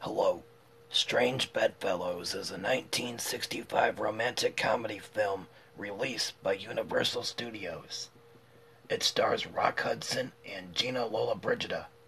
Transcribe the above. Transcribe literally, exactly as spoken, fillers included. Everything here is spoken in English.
Hello. Strange Bedfellows is a nineteen sixty-five romantic comedy film released by Universal Studios. It stars Rock Hudson and Gina Lollobrigida.